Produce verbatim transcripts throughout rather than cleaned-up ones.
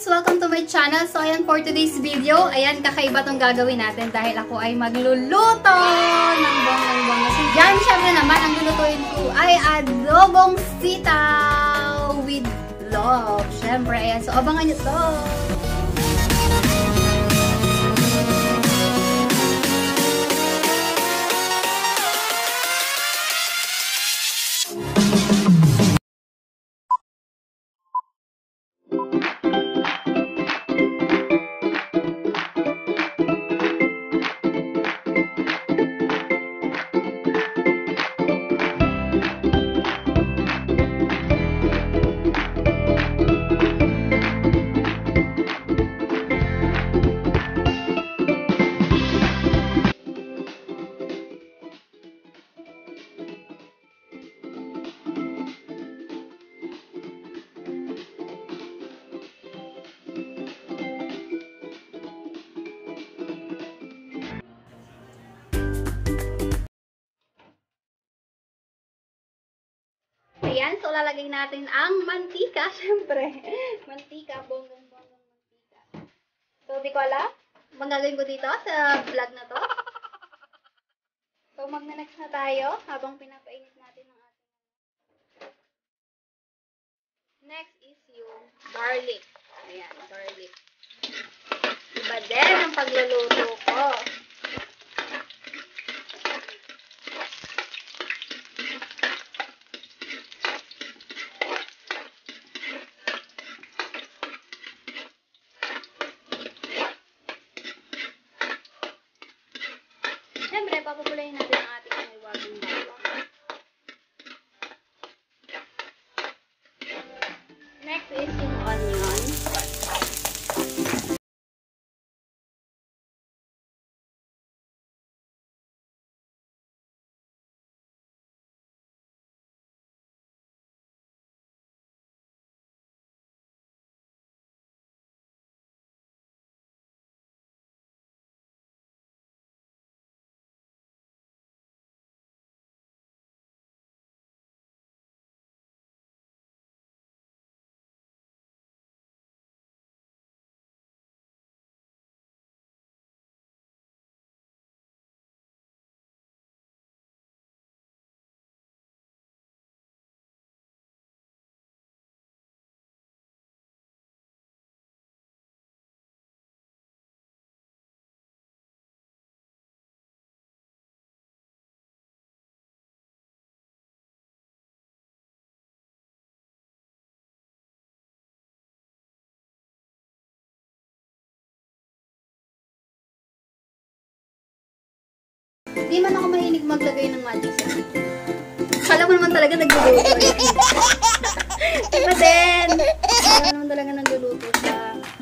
guys! Welcome to my channel. So, ayan for today's video. Ayan, kakaiba tong gagawin natin dahil ako ay magluluto ng bonggang-bongga. So, dyan, syempre naman, ang lulutuin ko ay adobong sitaw with love. Syempre, ayan. So, abangan nyo to. Ayan, so lalagay natin ang mantika, syempre. Mantika, bonggang-bonggang mantika. So, di ko alam, magagawin ko dito sa vlog na to. So, magna-next na tayo habang pinapainit natin ang ating. Next is yung garlic. Ayan, garlic. Iba din ang pagluluto ko. Siyempre, papapulayin natin ang ating mahiwagang bawang. Next is yung onion. Hindi man ako mahilig maglagay ng magic sarap. Kala mo naman talaga nagluluto yan. Iba din! Kala mo naman talaga nagluluto siya.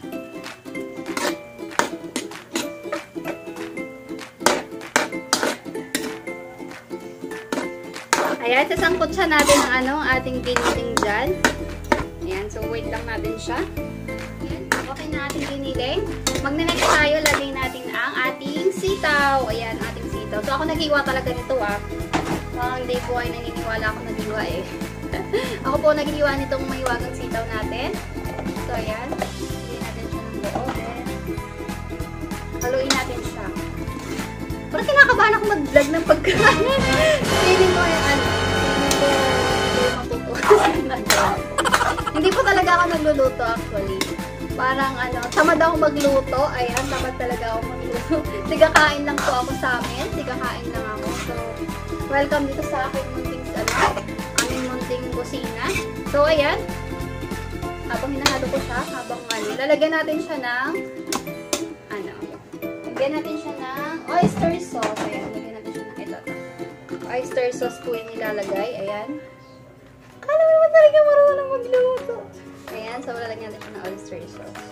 Ayan, sasangkot siya natin ang ano, ating giniling dyan. Ayan, so wait lang natin siya. Ayan, okay na ating giniling. Magna-next tayo, lagay natin ang ating sitaw. Ayan, ating sitaw. So, ako naghiwa talaga nito ah. Uh, hindi po ay naniniwala ako naghiwa eh. Ako po naghiwa nitong mahiwagang sitaw natin. So, ayan. Lagay natin siya ng loob. Haluin natin siya. Parang kinakabahan ako mag-vlog ng pagkain. Feeling ko yung ano. Feeling ko yung matuto. Hindi po talaga ako nagluluto actually. Parang ano, tamad ako magluto. Ayan, tamad talaga ako magluto. Tigakain lang po ako sa amin. Tigakain lang ako. So, welcome dito sa aking munting, ano, aming munting kusina. So, ayan. Habang hinahalo ko siya, habang ano, lalagyan natin siya ng, ano, lagyan natin siya ng oyster sauce. Ayan, lagyan natin siya ng ito. Oyster sauce po yung nilalagay. Ayan. Kala mo naman talaga marunong magluto. Ayan, so lalagyan natin siya ng oyster sauce.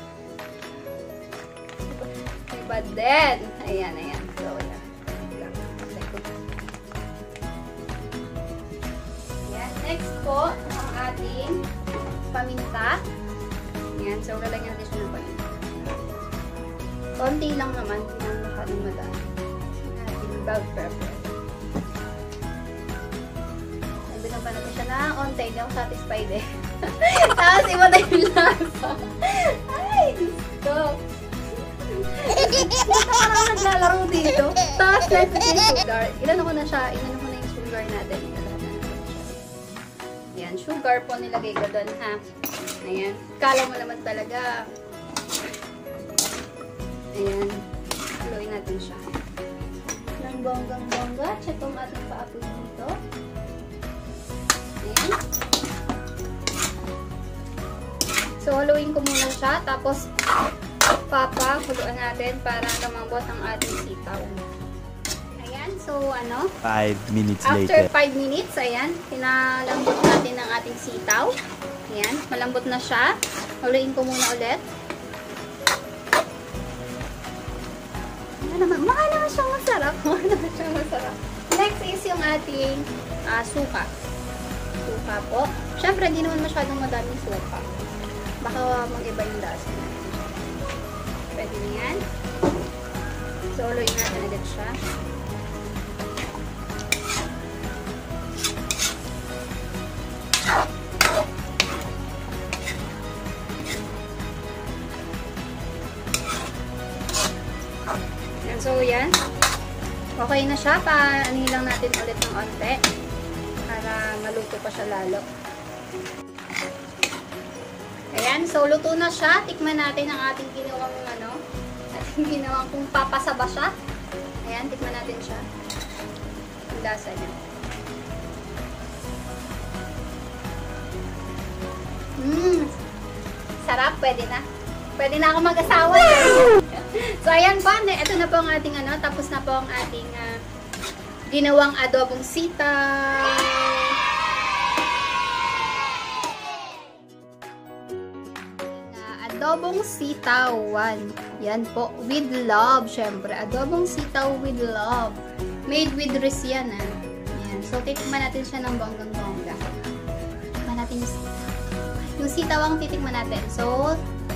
Iba din. Ayan, ayan. So, ayan. Ayan, next po, ang ating paminta. Ayan, so lalagyan natin siya ng paminta. Konti lang naman, hindi naman masyadong madami. Ating bell pepper. Nabigyan pa natin siya na onte, hindi ako satisfied eh. Tapos iba na yung lasa. Ay, gusto. Ito parang naglalaro dito. Tapos next is yung sugar. Ilan ko na siya. Ilan ko na yung sugar natin. Ayan, sugar po nilagay ko doon, ha. Ayan. Kala mo naman talaga. Ayan. Haluin natin siya. Ng bonggang-bongga. Check kung ating paapoy dito. Ayan. So, haluin ko muna siya. Tapos, papakuluan natin para lumambot ang ating sitaw. Ayan. So, ano? Five minutes After later. five minutes, ayan. Pinalambot natin ang ating sitaw. Ayan. Malambot na siya. Haluin ko muna ulit. Naman, mukha naman siyang masarap. Mukha naman siyang masarap. Next is yung ating uh, suka. Suka po. Siyempre, hindi naman masyadong madaming suka. Baka mag-iba yung lasa. Pwede na yan. So, haluin natin agad siya. So, yan. Okay na siya. Paano lang natin ulit ng onte para maluto pa siya lalo. Ayan. So, luto na siya. Tikman natin ang ating ginawang ano. Ating ginawang kung papasaba siya. Ayan. Tikman natin siya. Ang lasa niya. Mmm. Sarap. Pwede na. Pwede na ako mag-asawa. So, ayan po. Ito na po ang ating ano. Tapos na po ang ating uh, ginawang adobong sitaw. Uh, adobong sitawan. Yan po. With love, syempre. Adobong sitaw with love. Made with rice yan, ah. Yan. So, titikman natin siya ng bonggang-bongga. Titikman natin yung sitaw. Yung sitaw ang titikman natin. So,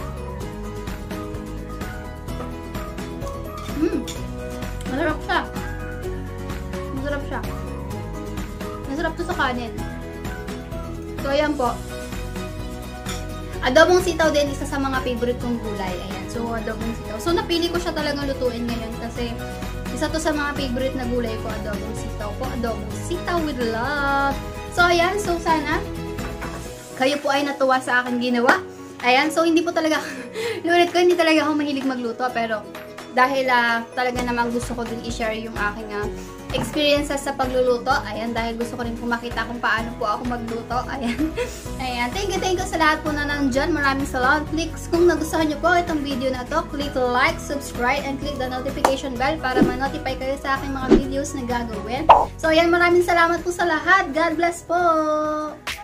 Hmm. Masarap siya. Masarap siya. Masarap to sa kanin. So, ayan po. Adobong sitaw din, isa sa mga favorite kong gulay. Ayan. So, adobong sitaw. So, napili ko siya talagang lutuin ngayon kasi isa to sa mga favorite na gulay ko, adobong sitaw po. Adobong sitaw with love. So, ayan. So, sana kayo po ay natuwa sa aking ginawa. Ayan. So, hindi po talaga, lulit ko, hindi talaga ako mahilig magluto. Pero, dahil uh, talaga namang gusto ko din i-share yung aking uh, experiences sa pagluluto. Ayan, dahil gusto ko rin po makita kung paano po ako magluto. Ayan. Ayan. Thank you, thank you sa lahat po na nandyan. Maraming salamat. Click, kung nagustuhan nyo po itong video na to, click like, subscribe, and click the notification bell para ma-notify kayo sa aking mga videos na gagawin. So, ayan, maraming salamat po sa lahat. God bless po!